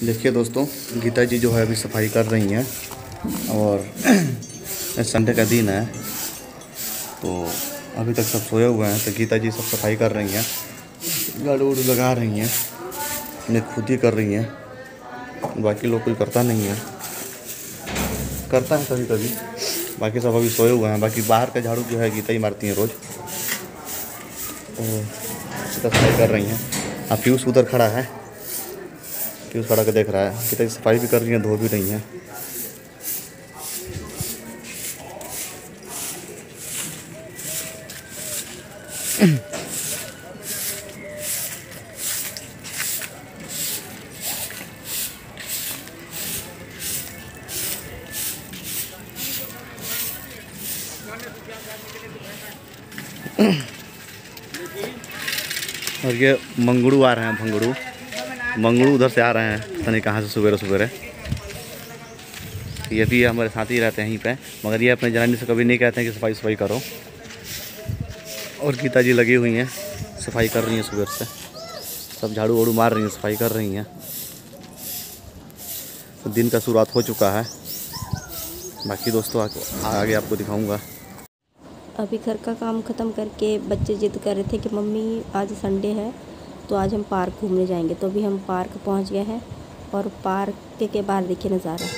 देखिए दोस्तों, गीता जी जो है अभी सफाई कर रही हैं और संडे का दिन है तो अभी तक सब सोए हुए हैं। तो गीता जी सब सफाई कर रही हैं, झाड़ू उड़ू लगा रही हैं, उन्हें खुद ही कर रही हैं। बाकी लोग कोई करता नहीं है, करता है कभी कभी, बाकी सब अभी सोए हुए हैं। बाकी बाहर का झाड़ू जो है गीता ही मारती हैं रोज़। तो सफाई कर रही हैं। अब पीयूष उधर खड़ा है, पीयूष खड़ा के देख रहा है। गीता जी सफाई भी कर रही हैं, धो भी रही हैं। और ये मंगड़ू आ रहे हैं, मंगड़ू उधर से आ रहे हैं, पता नहीं कहाँ से सवेरे सवेरे। ये भी हमारे साथ ही रहते हैं यहीं पे, मगर ये अपने जनानी से कभी नहीं कहते हैं कि सफाई करो। और गीता जी लगी हुई हैं, सफाई कर रही हैं सुबह से, सब झाड़ू वाड़ू मार रही हैं, सफाई कर रही हैं। तो दिन का शुरुआत हो चुका है। बाकी दोस्तों आगे आपको दिखाऊंगा। अभी घर का काम ख़त्म करके बच्चे जिद कर रहे थे कि मम्मी आज संडे है तो आज हम पार्क घूमने जाएंगे। तो अभी हम पार्क पहुंच गए हैं और पार्क के बाहर देखिए नज़ारा।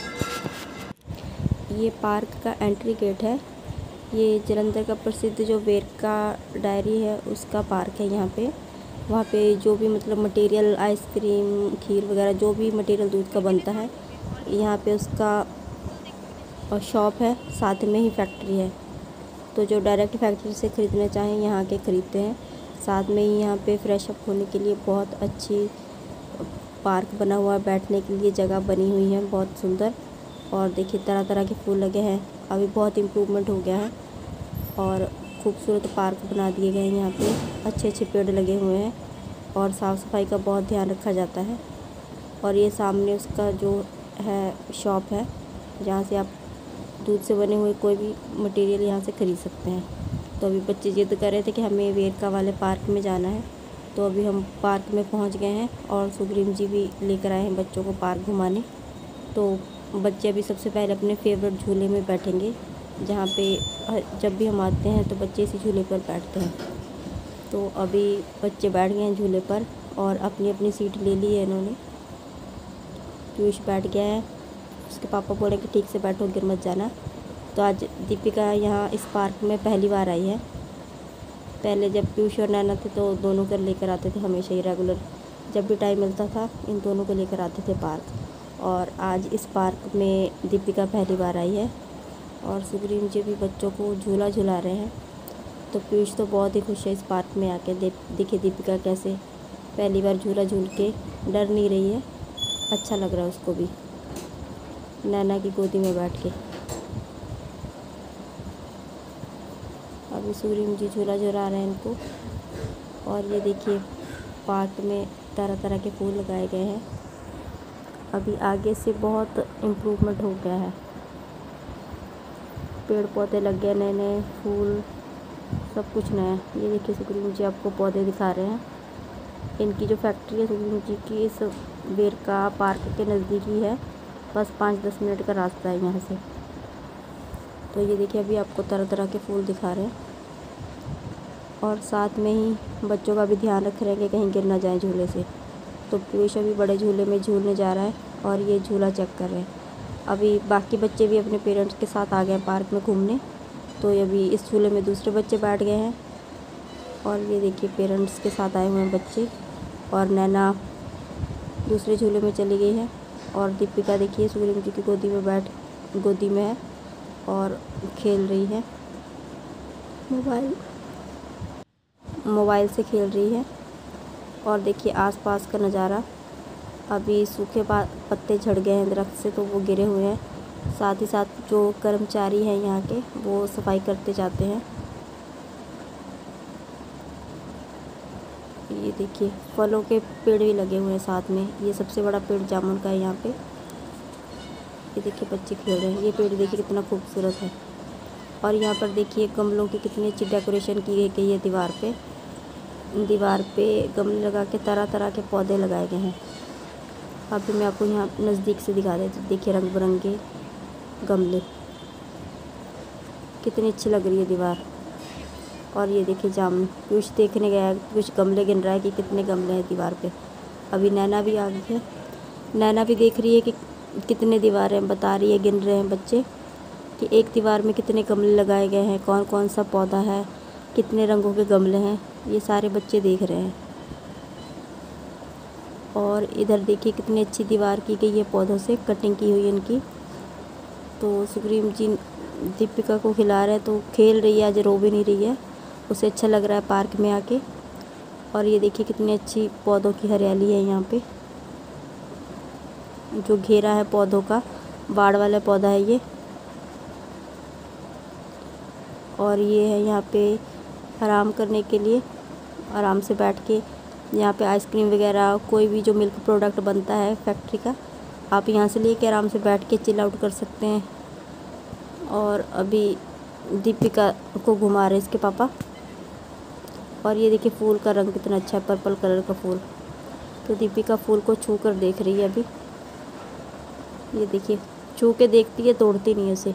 ये पार्क का एंट्री गेट है। ये जलंधर का प्रसिद्ध जो वेरका डायरी है उसका पार्क है। यहाँ पे वहाँ पे जो भी मतलब मटेरियल, आइसक्रीम, खीर वगैरह जो भी मटेरियल दूध का बनता है, यहाँ पे उसका शॉप है, साथ में ही फैक्ट्री है। तो जो डायरेक्ट फैक्ट्री से ख़रीदना चाहें यहाँ के ख़रीदते हैं। साथ में ही यहाँ पे फ्रेश अप होने के लिए बहुत अच्छी पार्क बना हुआ है, बैठने के लिए जगह बनी हुई है बहुत सुंदर। और देखिए तरह तरह के फूल लगे हैं, अभी बहुत इम्प्रूवमेंट हो गया है और खूबसूरत पार्क बना दिए गए हैं। यहाँ पे अच्छे अच्छे पेड़ लगे हुए हैं और साफ़ सफाई का बहुत ध्यान रखा जाता है। और ये सामने उसका जो है शॉप है, जहाँ से आप दूध से बने हुए कोई भी मटेरियल यहाँ से ख़रीद सकते हैं। तो अभी बच्चे जिद कर रहे थे कि हमें वेरका वाले पार्क में जाना है। तो अभी हम पार्क में पहुँच गए हैं और सुग्रीव जी भी लेकर आए हैं बच्चों को पार्क घुमाने। तो बच्चे अभी सबसे पहले अपने फेवरेट झूले में बैठेंगे, जहाँ पे जब भी हम आते हैं तो बच्चे इसी झूले पर बैठते हैं। तो अभी बच्चे बैठ गए हैं झूले पर और अपनी अपनी सीट ले ली है इन्होंने। पीयूष बैठ गया है, उसके पापा बोले कि ठीक से बैठो, गिर मत जाना। तो आज दीपिका यहाँ इस पार्क में पहली बार आई है। पहले जब पीयूष और नैना थे तो दोनों को लेकर आते थे हमेशा ही, रेगुलर जब भी टाइम मिलता था इन दोनों को लेकर आते थे पार्क। और आज इस पार्क में दीपिका पहली बार आई है और सुग्रीव जी भी बच्चों को झूला झुला रहे हैं। तो पीयूष तो बहुत ही खुश है इस पार्क में आके। देखिए दीपिका कैसे पहली बार झूला झूल के डर नहीं रही है, अच्छा लग रहा है उसको भी नैना की गोदी में बैठ के। अभी सुग्रीव जी झूला झुला रहे हैं इनको। और ये देखिए पार्क में तरह तरह के फूल लगाए गए हैं। अभी आगे से बहुत इम्प्रूवमेंट हो गया है, पेड़ पौधे लग गए, नए नए फूल, सब कुछ नया। ये देखिए सुग्रीव जी आपको पौधे दिखा रहे हैं। इनकी जो फैक्ट्री है सुग्रीव जी की इस वेरका पार्क के नज़दीक ही है, बस 5-10 मिनट का रास्ता है यहाँ से। तो ये देखिए अभी आपको तरह तरह के फूल दिखा रहे हैं और साथ में ही बच्चों का भी ध्यान रख रहे हैं कि कहीं गिर ना जाए झूले से। तो पीयूष अभी बड़े झूले में झूलने जा रहा है और ये झूला चेक कर रहे हैं। अभी बाकी बच्चे भी अपने पेरेंट्स के साथ आ गए पार्क में घूमने। तो अभी इस झूले में दूसरे बच्चे बैठ गए हैं और ये देखिए पेरेंट्स के साथ आए हुए हैं बच्चे। और नैना दूसरे झूले में चली गई है और दीपिका देखिए सुग्रीव जी की गोदी में है और खेल रही है, मोबाइल से खेल रही है। और देखिए आसपास का नज़ारा, अभी सूखे पत्ते झड़ गए हैं दरख्त से तो वो गिरे हुए हैं। साथ ही साथ जो कर्मचारी हैं यहाँ के वो सफाई करते जाते हैं। ये देखिए फलों के पेड़ भी लगे हुए हैं साथ में। ये सबसे बड़ा पेड़ जामुन का है यहाँ पे। ये देखिए बच्चे खेल रहे हैं। ये पेड़ देखिए कितना खूबसूरत है। और यहाँ पर देखिए गमलों की कितनी अच्छी डेकोरेशन की गई है। दीवार पे गमले लगा के तरह तरह के पौधे लगाए गए हैं। अभी मैं आपको यहाँ नज़दीक से दिखा देती हूँ। देखिए रंग बिरंगे गमले, कितनी अच्छी लग रही है दीवार। और ये देखिए जामुन, कुछ देखने गया, कुछ गमले गिन रहा है कि कितने गमले हैं दीवार पे। अभी नैना भी आ गई है, नैना भी देख रही है कि कितने दीवार हैं, बता रही है, गिन रहे हैं बच्चे कि एक दीवार में कितने गमले लगाए गए हैं, कौन कौन सा पौधा है, कितने रंगों के गमले हैं, ये सारे बच्चे देख रहे हैं। और इधर देखिए कितनी अच्छी दीवार की गई है, पौधों से कटिंग की हुई है इनकी। तो सुग्रीव जी दीपिका को खिला रहे हैं, तो खेल रही है, आज रो भी नहीं रही है, उसे अच्छा लग रहा है पार्क में आके। और ये देखिए कितनी अच्छी पौधों की हरियाली है यहाँ पे, जो घेरा है पौधों का, बाड़ वाला पौधा है ये। और ये है यहाँ पे आराम करने के लिए, आराम से बैठ के यहाँ पे आइसक्रीम वगैरह, कोई भी जो मिल्क प्रोडक्ट बनता है फैक्ट्री का, आप यहाँ से लेके आराम से बैठ के चिल आउट कर सकते हैं। और अभी दीपिका को घुमा रहे इसके पापा। और ये देखिए फूल का रंग कितना अच्छा है, पर्पल कलर का फूल। तो दीपिका फूल को छू कर देख रही है अभी, ये देखिए छू के देखती है, तोड़ती नहीं है उसे।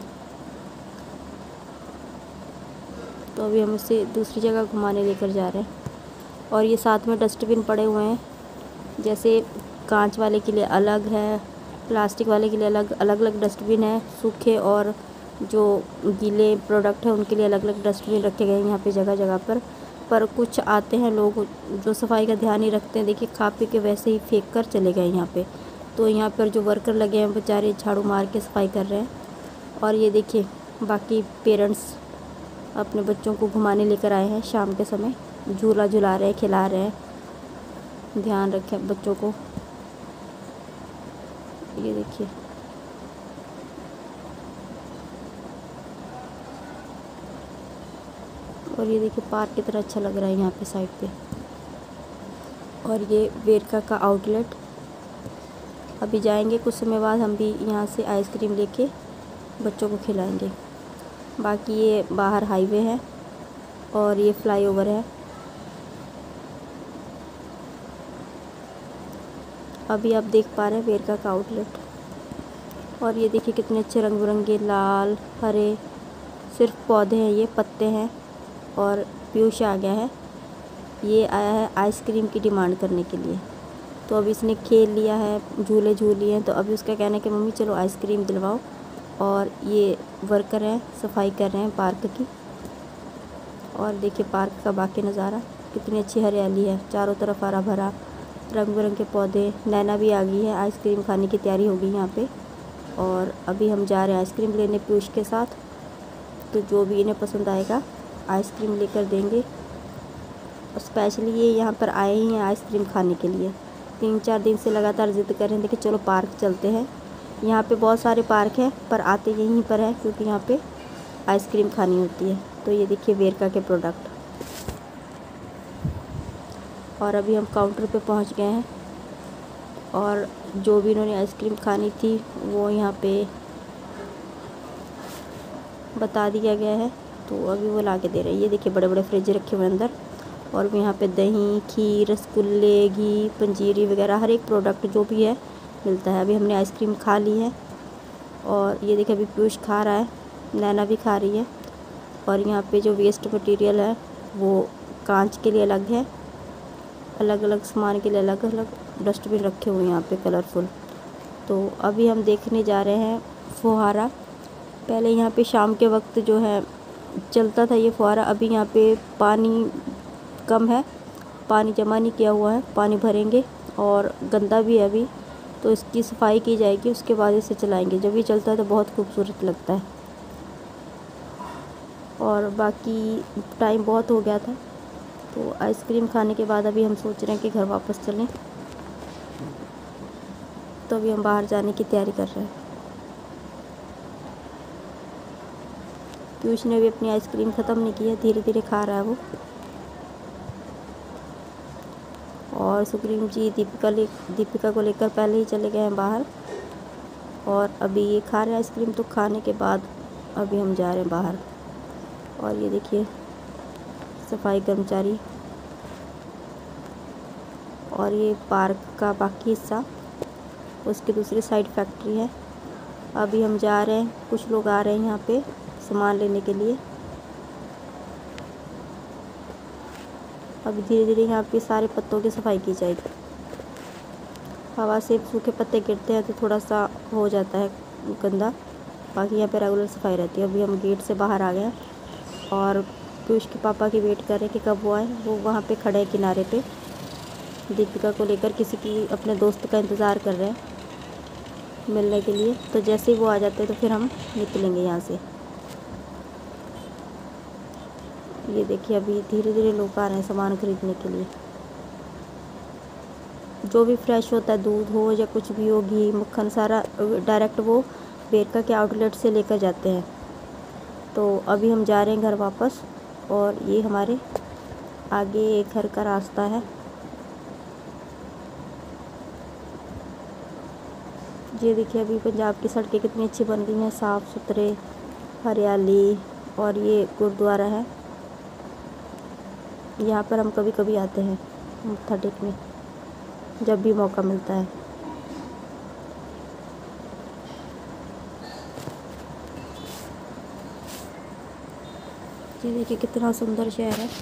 तो अभी हम उसे दूसरी जगह घुमाने लेकर जा रहे हैं। और ये साथ में डस्टबिन पड़े हुए हैं, जैसे कांच वाले के लिए अलग है, प्लास्टिक वाले के लिए अलग अलग डस्टबिन है, सूखे और जो गीले प्रोडक्ट है उनके लिए अलग अलग डस्टबिन रखे गए हैं यहाँ पे जगह जगह पर कुछ आते हैं लोग जो सफाई का ध्यान नहीं रखते हैं, देखिए खा पी के वैसे ही फेंक कर चले गए यहाँ पे। तो यहाँ पर जो वर्कर लगे हैं बेचारे झाड़ू मार के सफाई कर रहे हैं। और ये देखिए बाकी पेरेंट्स अपने बच्चों को घुमाने लेकर आए हैं, शाम के समय झूला झुला रहे हैं, खिला रहे हैं, ध्यान रखें बच्चों को। ये देखिए और ये देखिए पार्क कितना अच्छा लग रहा है यहाँ पे साइड पे। और ये वेरका का आउटलेट, अभी जाएंगे कुछ समय बाद हम भी यहाँ से आइसक्रीम लेके बच्चों को खिलाएंगे। बाकी ये बाहर हाईवे है और ये फ्लाईओवर है। अभी आप देख पा रहे हैं वेरका का आउटलेट। और ये देखिए कितने अच्छे रंग बिरंगे लाल हरे सिर्फ पौधे हैं, ये पत्ते हैं। और पीयूष आ गया है, ये आया है आइसक्रीम की डिमांड करने के लिए। तो अभी इसने खेल लिया है, झूले झूल लिए हैं, तो अभी उसका कहना है कि मम्मी चलो आइसक्रीम दिलवाओ। और ये वर्कर हैं, सफाई कर रहे हैं पार्क की। और देखिए पार्क का बाकी नज़ारा, कितनी अच्छी हरियाली है, चारों तरफ हरा भरा रंग बिरंगे पौधे। नैना भी आ गई है, आइसक्रीम खाने की तैयारी हो गई यहाँ पे। और अभी हम जा रहे हैं आइसक्रीम लेने पीयूष के साथ। तो जो भी इन्हें पसंद आएगा आइसक्रीम लेकर देंगे। स्पेशली ये यहाँ पर आए ही हैं आइसक्रीम खाने के लिए, 3-4 दिन से लगातार ज़िद कर रहे हैं कि चलो पार्क चलते हैं। यहाँ पे बहुत सारे पार्क हैं पर आते यहीं पर है क्योंकि यहाँ पे आइसक्रीम खानी होती है। तो ये देखिए वेरका के प्रोडक्ट। और अभी हम काउंटर पे पहुँच गए हैं और जो भी इन्होंने आइसक्रीम खानी थी वो यहाँ पे बता दिया गया है, तो अभी वो ला के दे रहे हैं। ये देखिए बड़े बड़े फ्रिज रखे हुए अंदर। और यहाँ पे दही खीर रसगुल्ले घी पंजीरी वगैरह हर एक प्रोडक्ट जो भी है मिलता है। अभी हमने आइसक्रीम खा ली है और ये देखिए अभी पीयूष खा रहा है, नैना भी खा रही है। और यहाँ पे जो वेस्ट मटेरियल है वो कांच के लिए अलग है, अलग अलग सामान के लिए अलग अलग डस्टबिन रखे हुए हैं यहाँ पे कलरफुल। तो अभी हम देखने जा रहे हैं फुहारा। पहले यहाँ पे शाम के वक्त जो है चलता था ये फुहारा, अभी यहाँ पे पानी कम है, पानी जमा नहीं किया हुआ है, पानी भरेंगे और गंदा भी है अभी, तो इसकी सफाई की जाएगी, उसके बाद इसे चलाएंगे। जब ये चलता है तो बहुत खूबसूरत लगता है। और बाकी टाइम बहुत हो गया था, तो आइसक्रीम खाने के बाद अभी हम सोच रहे हैं कि घर वापस चलें। तो अभी हम बाहर जाने की तैयारी कर रहे हैं। पीयूष ने भी अपनी आइसक्रीम ख़त्म नहीं की है, धीरे धीरे खा रहा है वो। और सुग्रीव जी दीपिका को लेकर पहले ही चले गए हैं बाहर और अभी ये खा रहे हैं आइसक्रीम। तो खाने के बाद अभी हम जा रहे हैं बाहर। और ये देखिए सफाई कर्मचारी और ये पार्क का बाकी हिस्सा। उसकी दूसरी साइड फैक्ट्री है। अभी हम जा रहे हैं, कुछ लोग आ रहे हैं यहाँ पे सामान लेने के लिए। अभी धीरे धीरे यहाँ पे सारे पत्तों की सफाई की जाएगी। हवा से सूखे पत्ते गिरते हैं तो थोड़ा सा हो जाता है गंदा, बाकी यहाँ पे रेगुलर सफाई रहती है। अभी हम गेट से बाहर आ गए हैं और पीयूष के पापा की वेट कर रहे हैं कि कब वो आए। वो वहाँ पे खड़े हैं किनारे पे, दीपिका को लेकर किसी की अपने दोस्त का इंतज़ार कर रहे हैं मिलने के लिए। तो जैसे ही वो आ जाते हैं तो फिर हम निकलेंगे यहाँ से। ये देखिए अभी धीरे धीरे लोग आ रहे हैं सामान खरीदने के लिए। जो भी फ्रेश होता है, दूध हो या कुछ भी हो, घी मक्खन, सारा डायरेक्ट वो बेरका के आउटलेट से लेकर जाते हैं। तो अभी हम जा रहे हैं घर वापस, और ये हमारे आगे घर का रास्ता है। ये देखिए अभी पंजाब की सड़कें कितनी अच्छी बन गई हैं, साफ़ सुथरे, हरियाली। और ये गुरुद्वारा है, यहाँ पर हम कभी कभी आते हैं मत्था टेकने, जब भी मौका मिलता है। ये देखिए कितना सुंदर शहर है।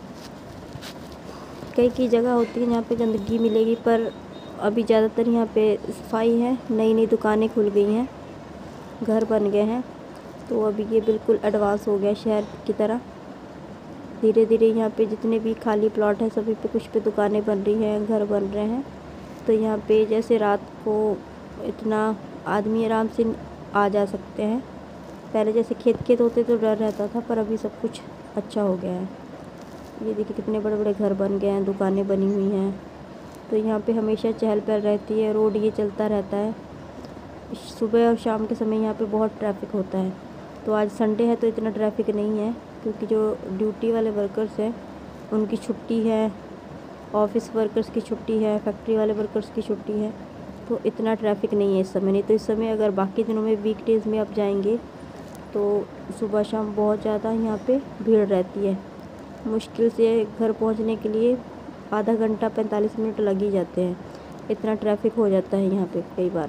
कई कई जगह होती है जहाँ पे गंदगी मिलेगी, पर अभी ज़्यादातर यहाँ पे सफाई है। नई नई दुकानें खुल गई हैं, घर बन गए हैं, तो अभी ये बिल्कुल एडवांस हो गया शहर की तरह। धीरे धीरे यहाँ पे जितने भी खाली प्लॉट हैं सभी पे कुछ पे दुकानें बन रही हैं, घर बन रहे हैं। तो यहाँ पे जैसे रात को इतना आदमी आराम से आ जा सकते हैं। पहले जैसे खेत होते तो डर रहता था, पर अभी सब कुछ अच्छा हो गया है। ये देखिए कितने बड़े बड़े घर बन गए हैं, दुकानें बनी हुई हैं। तो यहाँ पे हमेशा चहल पहल रहती है, रोड ये चलता रहता है। सुबह और शाम के समय यहाँ पे बहुत ट्रैफिक होता है। तो आज संडे है तो इतना ट्रैफिक नहीं है, क्योंकि जो ड्यूटी वाले वर्कर्स हैं उनकी छुट्टी है, ऑफिस वर्कर्स की छुट्टी है, फैक्ट्री वाले वर्कर्स की छुट्टी है। तो इतना ट्रैफिक नहीं है इस समय। नहीं तो इस समय अगर बाकी दिनों में वीकडेज़ में आप जाएंगे तो सुबह शाम बहुत ज़्यादा यहाँ पे भीड़ रहती है। मुश्किल से घर पहुँचने के लिए आधा घंटा 45 मिनट लग ही जाते हैं, इतना ट्रैफिक हो जाता है यहाँ पे कई बार।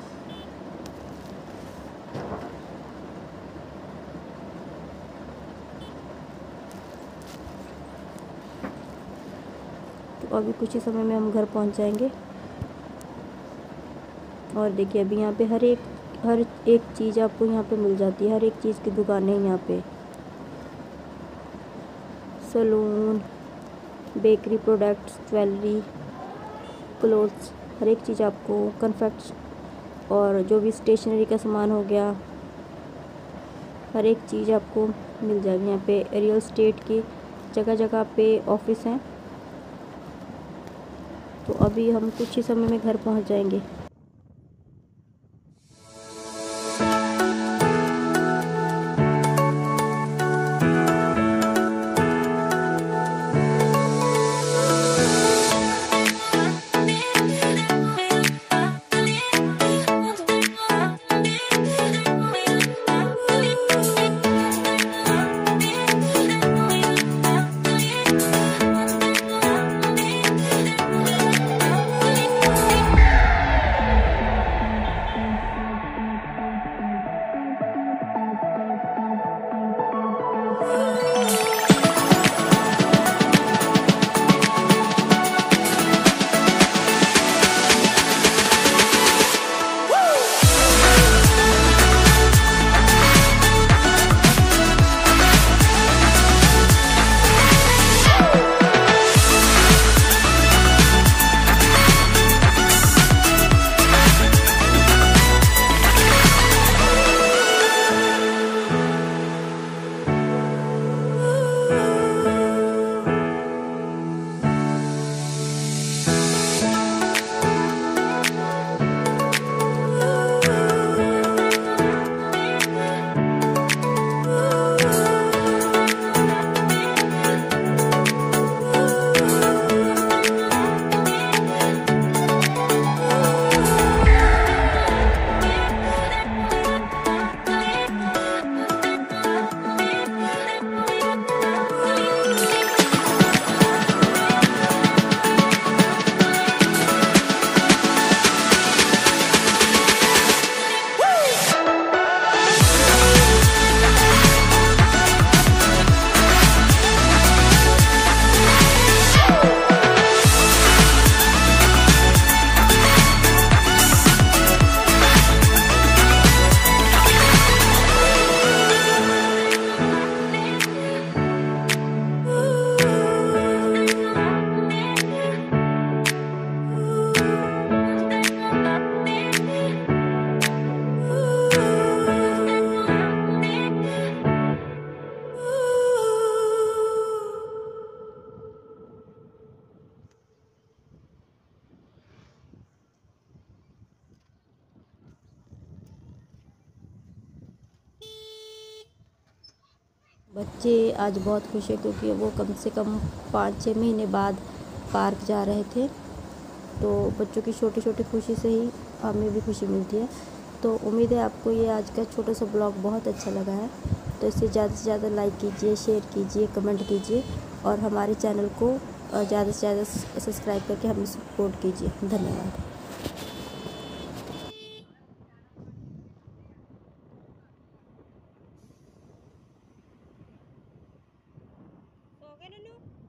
तो अभी कुछ ही समय में हम घर पहुँच जाएंगे। और देखिए अभी यहाँ पे हर एक चीज़ आपको यहाँ पे मिल जाती है, हर एक चीज़ की दुकानें हैं यहाँ पे। Saloon, bakery products, jewellery, clothes, हर एक चीज़ आपको, कन्फेक्ट्स, और जो भी स्टेशनरी का सामान हो गया, हर एक चीज़ आपको मिल जाएगी यहाँ पे। रियल एस्टेट की जगह जगह पे ऑफिस हैं। तो अभी हम कुछ ही समय में घर पहुँच जाएंगे। बच्चे आज बहुत खुश हैं क्योंकि वो कम से कम 5-6 महीने बाद पार्क जा रहे थे। तो बच्चों की छोटी छोटी खुशी से ही हमें भी खुशी मिलती है। तो उम्मीद है आपको ये आज का छोटा सा ब्लॉग बहुत अच्छा लगा है। तो इसे ज़्यादा से ज़्यादा लाइक कीजिए, शेयर कीजिए, कमेंट कीजिए और हमारे चैनल को ज़्यादा से ज़्यादा सब्सक्राइब करके हमें सपोर्ट कीजिए। धन्यवाद। सो गए नन्नू?